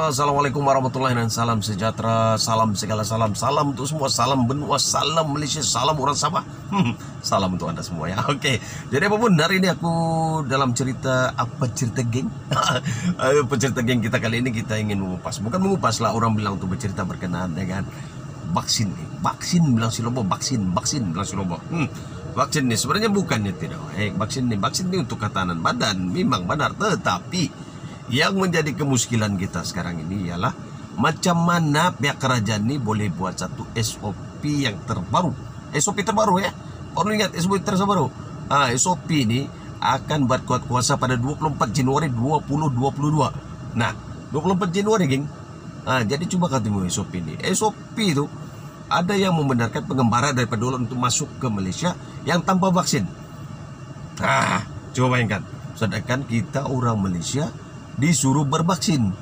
Assalamualaikum warahmatullahi wabarakatuh. Salam sejahtera, salam segala salam, salam untuk semua, salam benua, salam Malaysia, salam orang Sabah. Salam untuk anda semua ya. Oke, jadi apapun hari ini aku dalam cerita geng. Pencerita geng kita kali ini kita ingin mengupas, bukan mengupas lah, orang bilang untuk bercerita berkenaan dengan vaksin. Vaksin bilang si Lobo, vaksin bilang si Lobo. Vaksin ini sebenarnya bukannya tidak baik. Vaksin ini untuk ketahanan badan, memang benar, tetapi yang menjadi kemuskilan kita sekarang ini ialah macam mana pihak kerajaan ini boleh buat satu SOP yang terbaru. SOP terbaru ya. Orang ingat SOP terbaru. SOP ini akan berkuat kuasa pada 24 Januari 2022. Nah, 24 Januari geng. Jadi coba katamu SOP ini. SOP itu ada yang membenarkan pengembara daripada dolar untuk masuk ke Malaysia yang tanpa vaksin. Coba bayangkan. Sedangkan kita orang Malaysia disuruh bervaksin,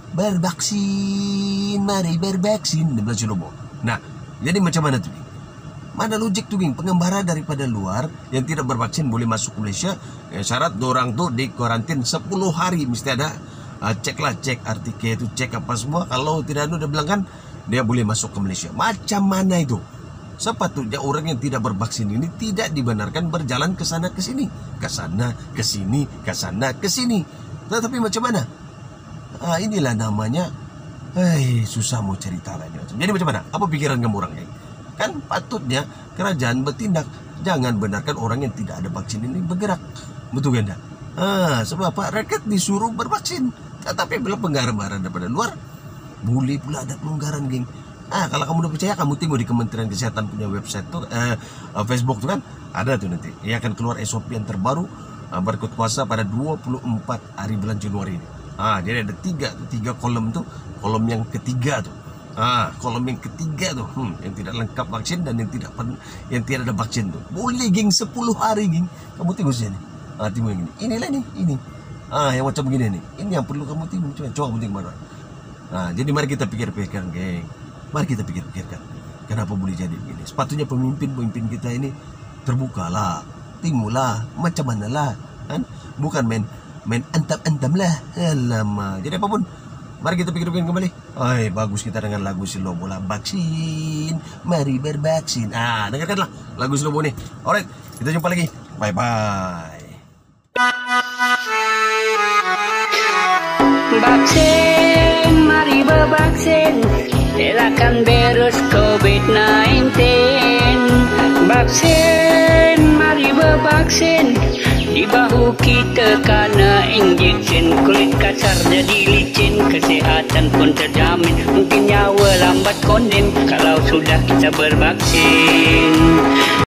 mari bervaksin, dibilang si Lobo. Nah, jadi macam mana tuh? Mana logik tuh, pengembara daripada luar yang tidak bervaksin boleh masuk ke Malaysia. Syarat dorang tuh di karantin 10 hari, mesti ada cek RTK itu, cek apa semua. Kalau tidak ada, udah bilang kan dia boleh masuk ke Malaysia. Macam mana itu? Sepatutnya orang yang tidak bervaksin ini tidak dibenarkan berjalan ke sana ke sini, ke sana ke sini, ke sana ke sini. Tetapi macam mana? Inilah namanya susah mau cerita lah. Jadi macam mana? Apa pikiran kamu orang ini? Kan patutnya kerajaan bertindak. Jangan benarkan orang yang tidak ada vaksin ini bergerak. Betul kan? Sebab apa? Rakyat disuruh bervaksin. Tetapi bila pengembara daripada luar, boleh pula ada pelonggaran, geng. Kalau kamu udah percaya, kamu tengok di Kementerian Kesehatan punya website tuh, Facebook tuh kan, ada tuh nanti. Ia akan keluar SOP yang terbaru, berikut kuasa pada 24 hari bulan Januari ini. Jadi ada tiga kolom tuh. Kolom yang ketiga tuh. Kolom yang ketiga tuh, yang tidak lengkap vaksin dan yang tidak ada vaksin tuh. Boleh geng 10 hari geng. Kamu tengok sini. Tengok yang ini. Inilah nih, ini. Yang macam begini nih. Ini yang perlu kamu tengok. Coba kamu tengok mana. Jadi mari kita pikir-pikirkan geng. Mari kita pikir-pikirkan. Kenapa boleh jadi begini? Sepatutnya pemimpin kita ini terbukalah. Timulah, macam mana lah, kan? Bukan main antam lah. Alamak. Jadi apapun, mari kita pikir-pikir kembali. Bagus kita dengan lagu si Lobo lah, vaksin, mari bervaksin. Dengarkanlah lagu si Lobo nih. Alright, kita jumpa lagi. Bye bye. Vaksin, mari bervaksin, elakkan virus COVID-19. Vaksin, mari bervaksin, di bahu kita kena injection, kulit kasar jadi licin, kesehatan pun terjamin, mungkin nyawa lambat konden kalau sudah kita bervaksin.